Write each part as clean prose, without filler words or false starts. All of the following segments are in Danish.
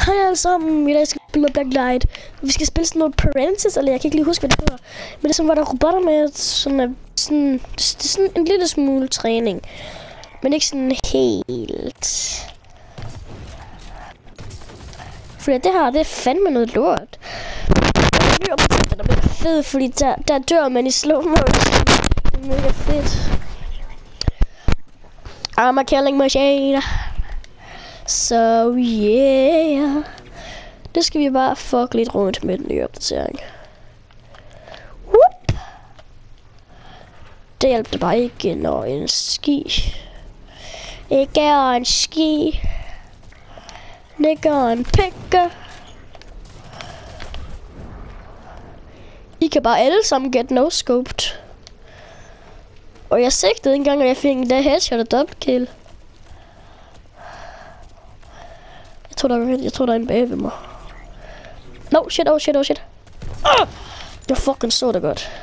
Hej alle sammen, i dag skal vi spille Black Light. Vi skal spille sådan noget Parentis, eller jeg kan ikke lige huske, hvad det hedder. Men det er sådan, hvor der er robotter med, det er sådan en lille smule træning. Men ikke sådan helt. Fordi det her, det er fandme noget lort. Den er mega fed, fordi der dør man i slow motion. Det er mega fedt. I'm a killing machine. So yeah. Det skal vi bare fuck lidt rundt med den nye opdatering. Whoop. Det hjælper bare ikke, når en ski ikke er en ski. Det gør en pikke. I kan bare alle sammen get no-scoped. Og jeg sigtede en gang, at jeg fik en dag headshot og double kill. Jeg tror der er en bag ved mig. No, shit, oh shit. Jeg fucking så det godt.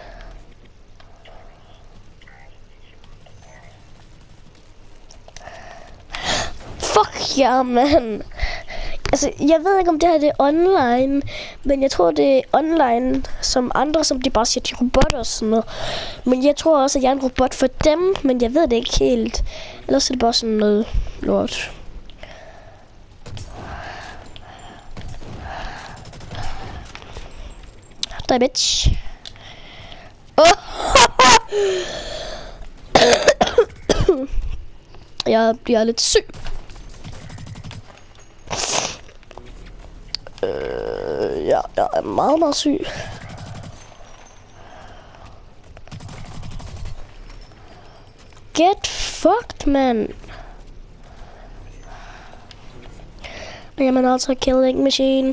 Fuck ja, man. Altså, jeg ved ikke om det her det er online, men jeg tror det er online som andre, som de bare siger, de robotter og sådan noget. Men jeg tror også, at jeg er en robot for dem, men jeg ved det ikke helt. Ellers er det bare sådan noget lort. Der bitch. Jeg bliver lidt syg. Ja, jeg er meget syg. Get fucked, man. Jamen altså killing machine.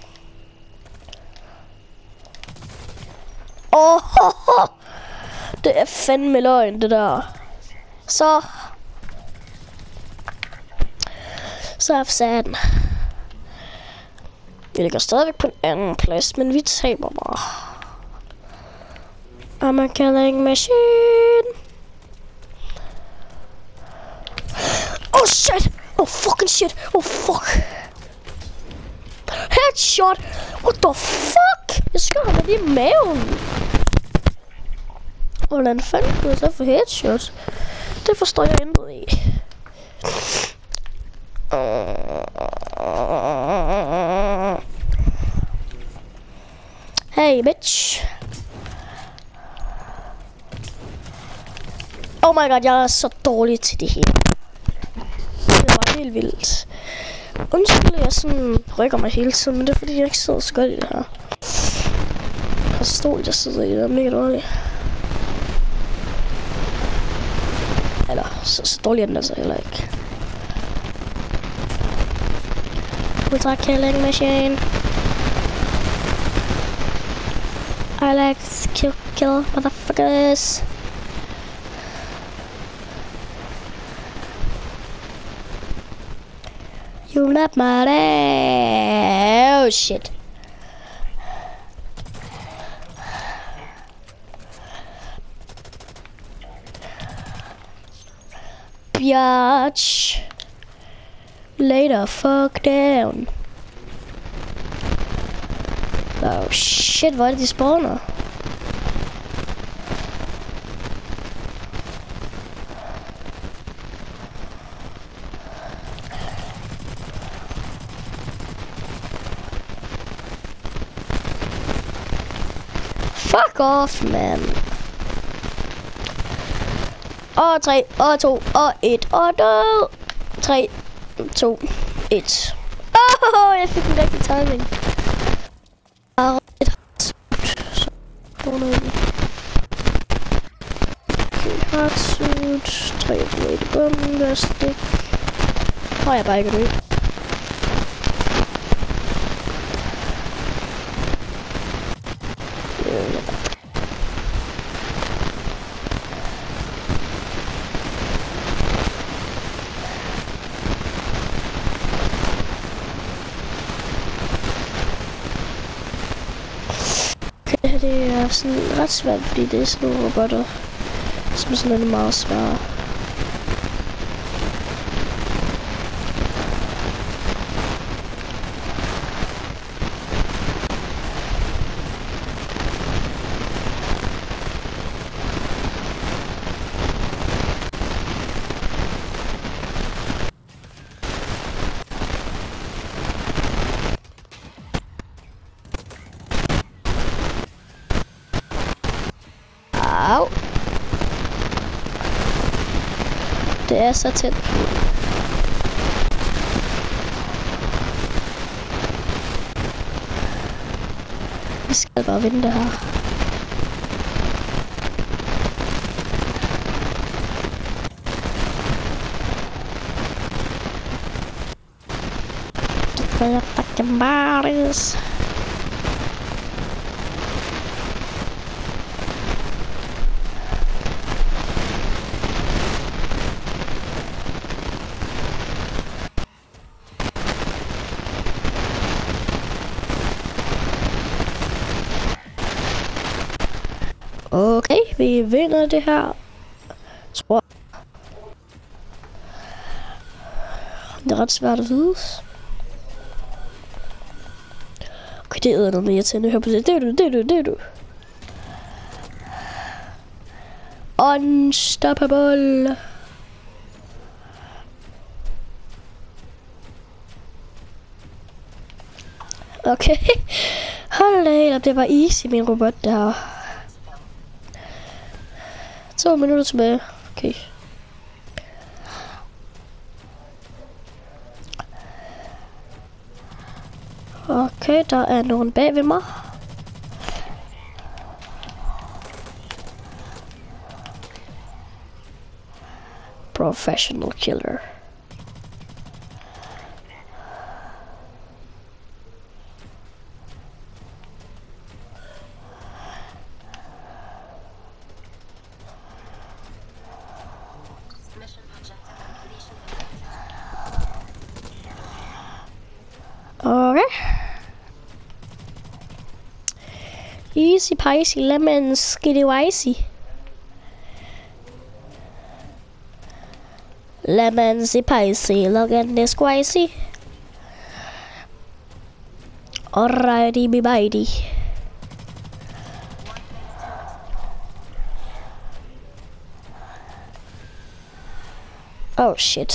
Det er fandme løgn, det der. Så er satan. Vi ligger stadigvæk på en anden plads, men vi taber bare. I'm a killing machine. Oh shit! Oh fucking shit! Oh fuck! Headshot! What the fuck? Jeg skød ham lige i maven. Hvordan fanden kunne jeg så få headshot? Det forstår jeg intet i. Hey bitch. Oh my god, jeg er så dårlig til det her. Det var helt vildt. Undskyld, jeg sådan rykker mig hele tiden, men det er fordi jeg ikke sidder så godt i det her. Og så stol, jeg sidder i det, er mega dårligt. Eller, så dårlig er den altså heller ikke. Ultra killing machine. I like to kill motherfuckers. You not my day. Oh shit. Biatch. Later, fuck down. Oh shit, hvor er det de spawner? Fuck off, man. Og 3, og 2, og 1, og død. 3, 2, 1. Jeg fik en rigtig timing. Hardsuit, 3 blade bombastic. Har jeg bare ikke det. Det er sådan ret svært, fordi det er sådan nogle robotter, som er sådan meget svære. Au. Det er så tæt. Vi skal bare vinde det her. Det fucking Maris. Okay, vi vinder det her. Tror jeg. Det er ret svært at vide. Okay, det er noget mere til. Hør på det. Det er du. Unstoppable. Okay. Hold da, det var easy, min robot der. 2 minutter tilbage. Okay. Okay, der er nogen bag ved mig. Professional killer. Okay. Easy peasy lemon skitty wisey. Lemon spicy, look at this squishy. Alrighty, be bitey. Oh shit.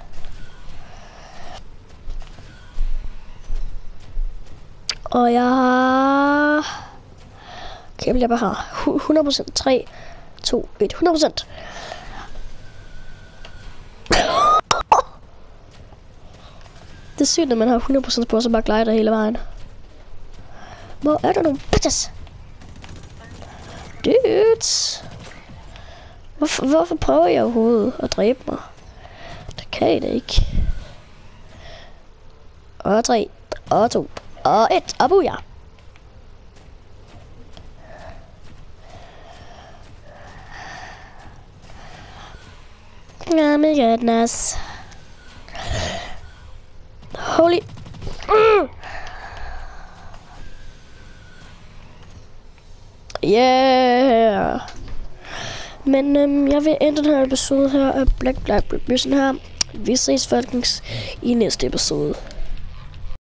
Og jeg har... Okay, jeg bliver bare her. 100%. 3, 2, 1. 100%. Det er sygt, at man har 100% på, så bare glider hele vejen. Hvor er der nogle bitches? Dudes. Hvorfor prøver jeg overhovedet at dræbe mig? Det kan jeg da ikke. Og 3, og 2, og 1, og booyah. Oh my goodness. Holy. Yeah. Men jeg vil ende den her episode her af Black Mission her. Vi ses folkens i næste episode.